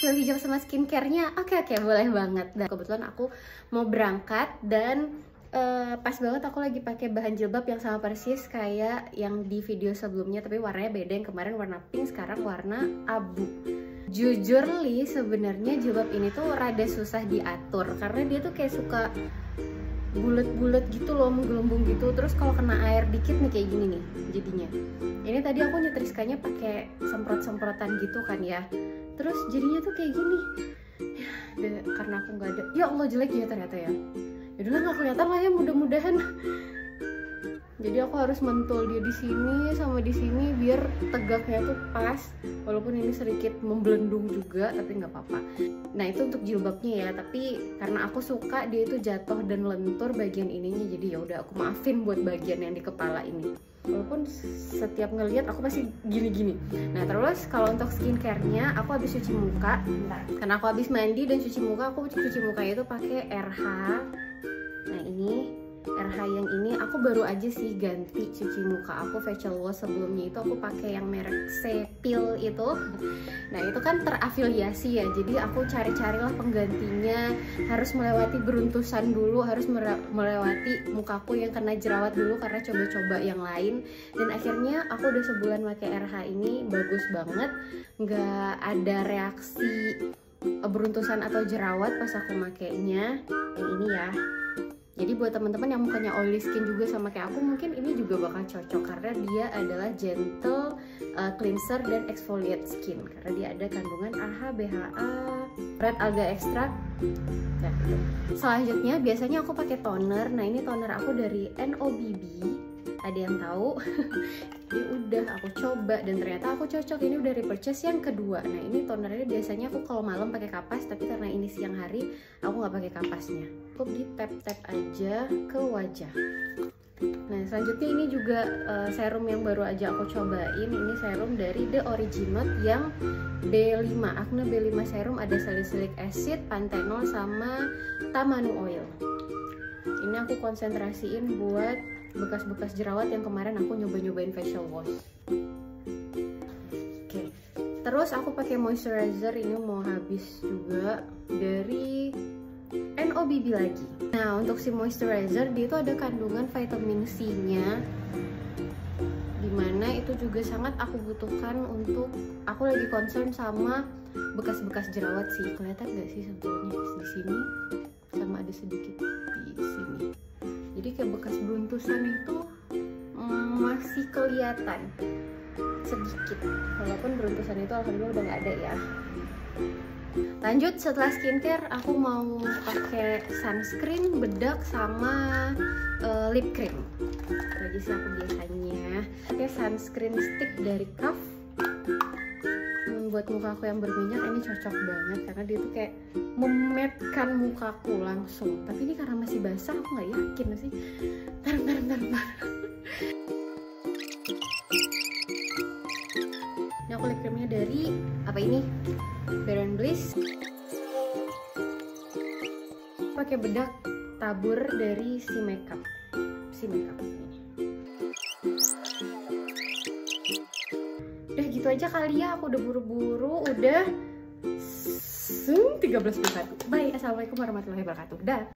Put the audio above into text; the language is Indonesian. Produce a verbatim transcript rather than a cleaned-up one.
spill hijab sama skincare-nya? Oke oke, boleh banget. Dan kebetulan aku mau berangkat dan uh, pas banget aku lagi pakai bahan jilbab yang sama persis kayak yang di video sebelumnya, tapi warnanya beda. Yang kemarin warna pink, sekarang warna abu. Jujur li, sebenarnya jilbab ini tuh rada susah diatur karena dia tuh kayak suka bulet-bulet gitu loh, menggelembung gitu. Terus kalau kena air dikit nih kayak gini nih jadinya. Ini tadi aku nyetriskanya pakai semprot-semprotan gitu kan ya. Terus jadinya tuh kayak gini. Ya, karena aku nggak ada. Ya Allah, jelek ya ternyata ya. Yaudahlah, nggak kelihatan lah ya, mudah-mudahan. Jadi aku harus mentul dia di sini sama di sini biar tegaknya tuh pas. Walaupun ini sedikit membelendung juga, tapi nggak apa-apa. Nah itu untuk jilbabnya ya. Tapi karena aku suka dia itu jatuh dan lentur bagian ininya, jadi ya udah aku maafin buat bagian yang di kepala ini. Walaupun setiap ngelihat aku pasti gini-gini. Nah terus kalau untuk skincare-nya aku habis cuci muka. Bentar. Karena aku habis mandi dan cuci muka, aku cuci muka itu pakai R H. Nah ini R H yang ini aku baru aja sih ganti cuci muka aku. Facial wash sebelumnya itu aku pakai yang merek Sepil itu. Nah itu kan terafiliasi ya, jadi aku cari-carilah penggantinya. Harus melewati beruntusan dulu, harus melewati mukaku yang kena jerawat dulu karena coba-coba yang lain. Dan akhirnya aku udah sebulan pakai R H ini, bagus banget, nggak ada reaksi beruntusan atau jerawat pas aku makainya. Yang ini ya. Jadi buat teman-teman yang mukanya oily skin juga sama kayak aku, mungkin ini juga bakal cocok karena dia adalah gentle uh, cleanser dan exfoliate skin. Karena dia ada kandungan A H, B H A, red alga extract. Nah, gitu. Selanjutnya biasanya aku pakai toner. Nah ini toner aku dari N O B B. Ada yang tahu? Jadi udah aku coba dan ternyata aku cocok. Ini udah repurchase yang kedua. Nah ini tonernya biasanya aku kalau malam pakai kapas, tapi karena ini siang hari aku nggak pakai kapasnya. Aku di tap-tap aja ke wajah. Nah selanjutnya ini juga uh, serum yang baru aja aku cobain. Ini serum dari The Originate yang B lima, Acne B lima serum, ada salicylic acid, panthenol sama tamanu oil. Ini aku konsentrasiin buat bekas-bekas jerawat yang kemarin aku nyoba-nyobain facial wash. Oke, terus aku pakai moisturizer, ini mau habis juga, dari N O B B lagi. Nah untuk si moisturizer dia itu ada kandungan vitamin C-nya, dimana itu juga sangat aku butuhkan untuk aku lagi concern sama bekas-bekas jerawat sih. Kelihatan gak sih sebetulnya di sini sama ada sedikit di sini. Jadi kayak bekas beruntusan itu mm, masih kelihatan sedikit, walaupun beruntusan itu alhamdulillah udah nggak ada ya. Lanjut, setelah skincare aku mau pakai sunscreen, bedak, sama uh, lip cream. Itu aja sih aku biasanya. Pakai sunscreen stick dari Kaf. Buat muka aku yang berminyak ini cocok banget karena dia tuh kayak mematkan mukaku langsung. Tapi ini karena masih basah aku nggak yakin sih. Ntar ntar ntar ntar. Ini aku lip creamnya dari apa ini? Bare and Bliss. Pakai bedak tabur dari si makeup. Si makeup ini. Udah gitu aja kali ya, aku udah buru-buru, udah tiga belas menit. Bye, assalamualaikum warahmatullahi wabarakatuh. Dah.